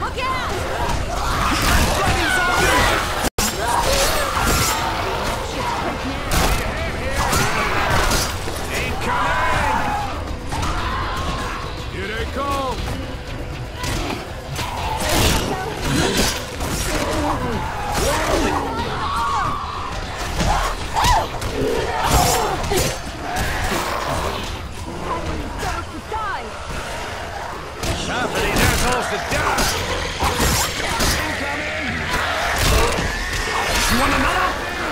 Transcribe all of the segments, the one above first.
Look out! Here they come! Time for these assholes to die! Incoming! You want another?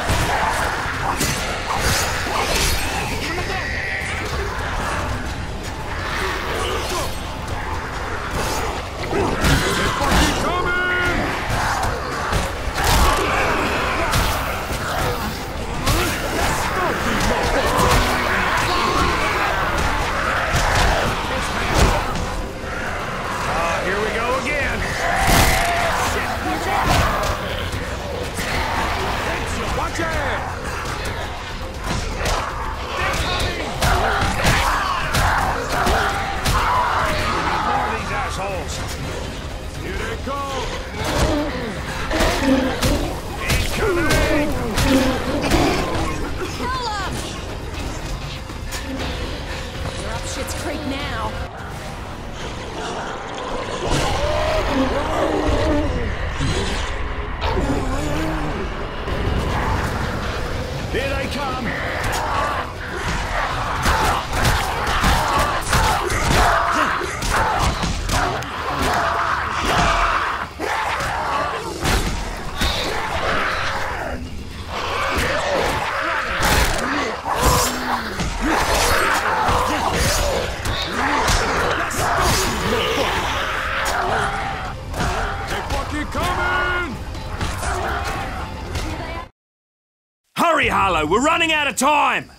Here they come! Hurry, Harlow! We're running out of time!